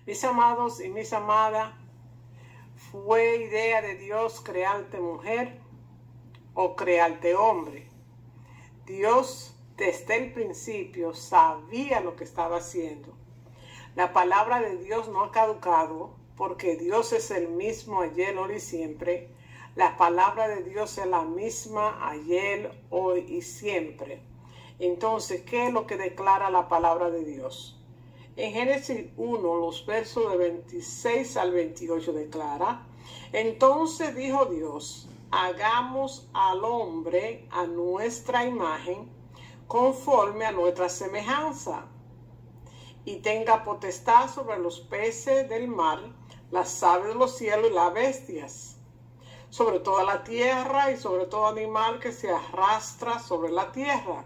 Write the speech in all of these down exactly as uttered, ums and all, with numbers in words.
Mis amados y mis amadas, ¿fue idea de Dios crearte mujer o crearte hombre? Dios desde el principio sabía lo que estaba haciendo. La palabra de Dios no ha caducado porque Dios es el mismo ayer, hoy y siempre. La palabra de Dios es la misma ayer, hoy y siempre. Entonces, ¿qué es lo que declara la palabra de Dios? En Génesis uno, los versos de veintiséis al veintiocho declara: entonces dijo Dios, hagamos al hombre a nuestra imagen, conforme a nuestra semejanza, y tenga potestad sobre los peces del mar, las aves de los cielos y las bestias, sobre toda la tierra y sobre todo animal que se arrastra sobre la tierra.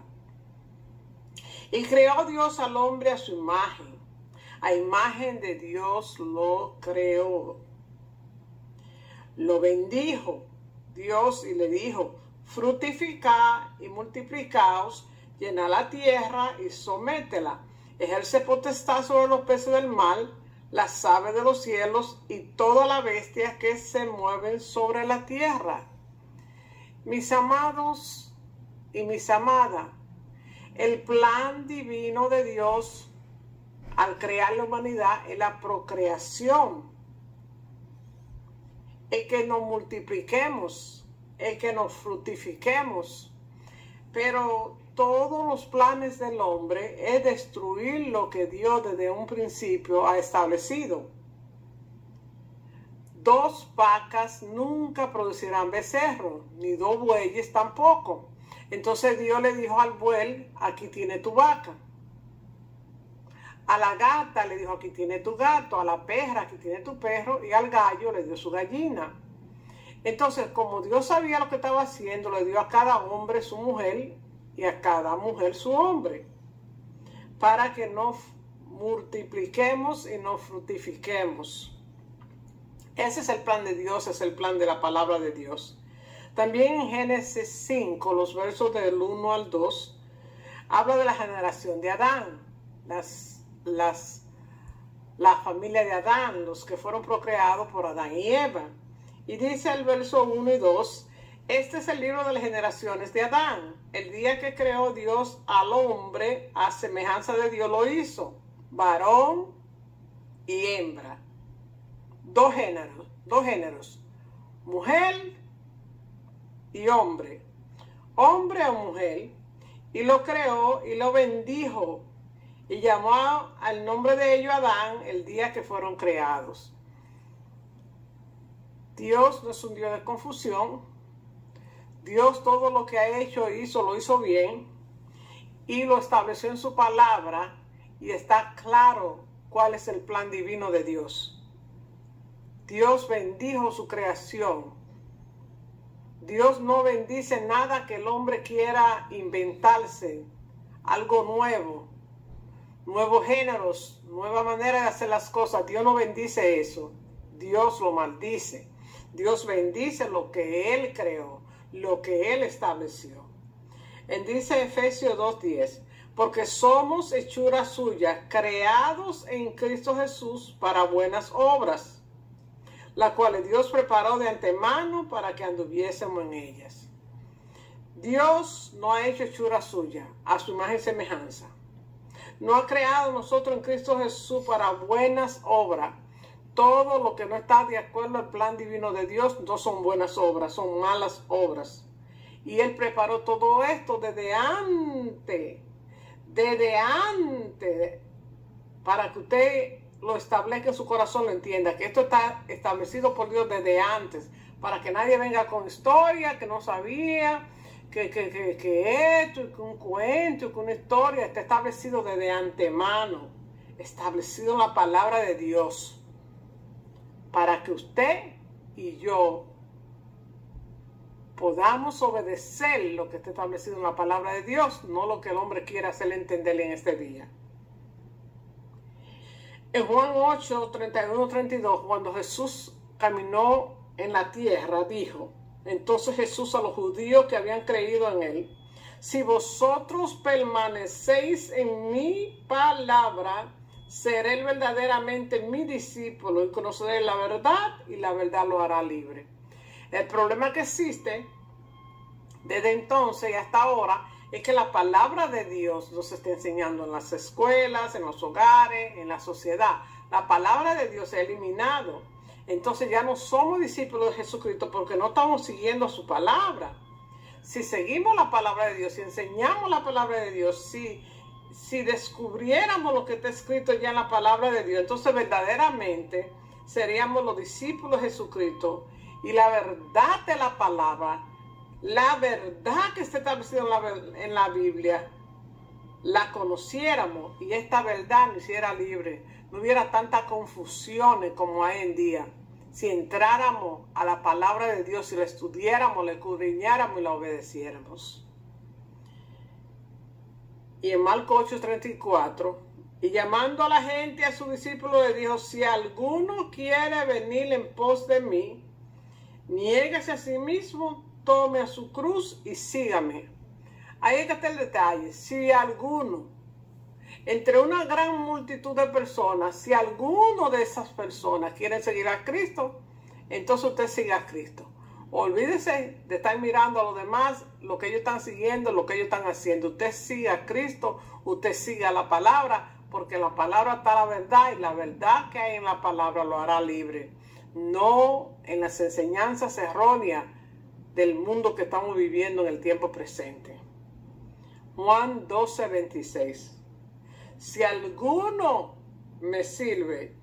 Y creó Dios al hombre a su imagen. A imagen de Dios lo creó. Lo bendijo Dios y le dijo: fructificad y multiplicaos, llenad la tierra y sométela. Ejerce potestad sobre los peces del mar, las aves de los cielos y toda la bestia que se mueven sobre la tierra. Mis amados y mis amadas, el plan divino de Dios al crear la humanidad es la procreación, el que nos multipliquemos, el que nos fructifiquemos. Pero todos los planes del hombre es destruir lo que Dios desde un principio ha establecido. Dos vacas nunca producirán becerro, ni dos bueyes tampoco. Entonces Dios le dijo al buey: aquí tiene tu vaca. A la gata le dijo: aquí tiene tu gato. A la perra: aquí tiene tu perro. Y al gallo le dio su gallina. Entonces, como Dios sabía lo que estaba haciendo, le dio a cada hombre su mujer y a cada mujer su hombre, para que nos multipliquemos y nos fructifiquemos. Ese es el plan de Dios, es el plan de la palabra de Dios. También en Génesis cinco, los versos del uno al dos, habla de la generación de Adán, las, las, la familia de Adán, los que fueron procreados por Adán y Eva. Y dice el verso uno y dos, este es el libro de las generaciones de Adán. El día que creó Dios al hombre, a semejanza de Dios lo hizo, varón y hembra. Dos géneros, dos géneros, mujer y hombre, hombre o mujer, y lo creó y lo bendijo, y llamó al nombre de ellos Adán el día que fueron creados. Dios no es un Dios de confusión. Dios todo lo que ha hecho e hizo, lo hizo bien, y lo estableció en su palabra, y está claro cuál es el plan divino de Dios. Dios bendijo su creación. Dios no bendice nada que el hombre quiera inventarse, algo nuevo, nuevos géneros, nueva manera de hacer las cosas. Dios no bendice eso, Dios lo maldice. Dios bendice lo que Él creó, lo que Él estableció. En dice Efesios dos diez, porque somos hechura suya, creados en Cristo Jesús para buenas obras, las cuales Dios preparó de antemano para que anduviésemos en ellas. Dios no ha hecho hechura suya, a su imagen y semejanza. No ha creado nosotros en Cristo Jesús para buenas obras. Todo lo que no está de acuerdo al plan divino de Dios no son buenas obras, son malas obras. Y Él preparó todo esto desde antes, desde antes, para que usted lo establezca en su corazón, lo entienda, que esto está establecido por Dios desde antes, para que nadie venga con historia, que no sabía, que, que, que, que esto, que un cuento, que una historia. Está establecido desde antemano, establecido en la palabra de Dios, para que usted y yo podamos obedecer lo que está establecido en la palabra de Dios, no lo que el hombre quiere hacerle entender en este día. En Juan ocho, treinta y uno, treinta y dos, cuando Jesús caminó en la tierra, dijo, entonces Jesús a los judíos que habían creído en él, si vosotros permanecéis en mi palabra, seré verdaderamente mi discípulo y conoceré la verdad y la verdad lo hará libre. El problema que existe desde entonces y hasta ahora es que la palabra de Dios nos está enseñando en las escuelas, en los hogares, en la sociedad. La palabra de Dios se ha eliminado. Entonces ya no somos discípulos de Jesucristo porque no estamos siguiendo su palabra. Si seguimos la palabra de Dios, si enseñamos la palabra de Dios, si, si descubriéramos lo que está escrito ya en la palabra de Dios, entonces verdaderamente seríamos los discípulos de Jesucristo y la verdad de la palabra, la verdad que está establecida en la, en la Biblia, la conociéramos y esta verdad nos hiciera libre. No hubiera tantas confusiones como hay en día. Si entráramos a la palabra de Dios, si la estudiáramos, la escudriñáramos y la obedeciéramos. Y en Marcos ocho treinta y cuatro, y llamando a la gente, a sus discípulos, le dijo: si alguno quiere venir en pos de mí, niéguese a sí mismo, tome a su cruz y sígame. Ahí está el detalle. Si alguno, entre una gran multitud de personas, si alguno de esas personas quiere seguir a Cristo, entonces usted siga a Cristo. Olvídese de estar mirando a los demás, lo que ellos están siguiendo, lo que ellos están haciendo. Usted siga a Cristo, usted siga la palabra, porque en la palabra está la verdad y la verdad que hay en la palabra lo hará libre. No en las enseñanzas erróneas del mundo que estamos viviendo en el tiempo presente. Juan doce veintiséis. Si alguno me sirve,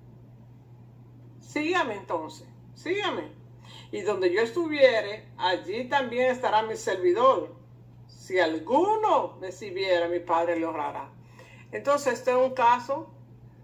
sígame entonces, sígame. Y donde yo estuviere, allí también estará mi servidor. Si alguno me sirviera, mi Padre le honrará. Entonces, este es un caso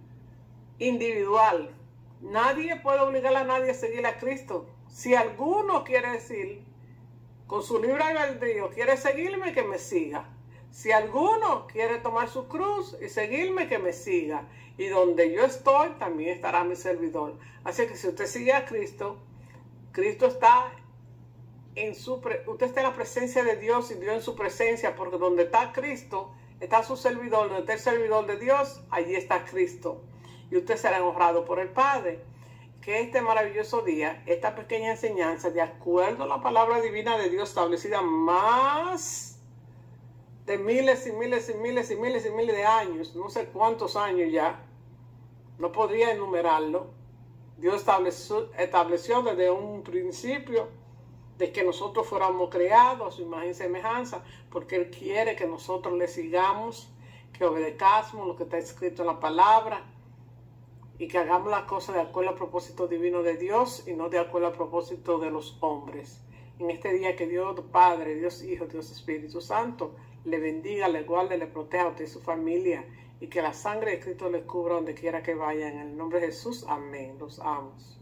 individual. Nadie puede obligar a nadie a seguir a Cristo. Si alguno quiere decir, con su libre albedrío, quiere seguirme, que me siga. Si alguno quiere tomar su cruz y seguirme, que me siga. Y donde yo estoy, también estará mi servidor. Así que si usted sigue a Cristo, Cristo está en su... Usted está en la presencia de Dios y Dios en su presencia, porque donde está Cristo, está su servidor. Donde está el servidor de Dios, allí está Cristo. Y usted será honrado por el Padre. Que este maravilloso día, esta pequeña enseñanza, de acuerdo a la palabra divina de Dios establecida más de miles y miles y miles y miles y miles de años, no sé cuántos años ya, no podría enumerarlo. Dios estableció, estableció desde un principio de que nosotros fuéramos creados a su imagen y semejanza, porque Él quiere que nosotros le sigamos, que obedezcamos lo que está escrito en la palabra y que hagamos las cosas de acuerdo al propósito divino de Dios y no de acuerdo al propósito de los hombres. En este día que Dios Padre, Dios Hijo, Dios Espíritu Santo le bendiga, le guarde, le proteja a usted y su familia, y que la sangre de Cristo le cubra donde quiera que vayan. En el nombre de Jesús, amén. Los amo.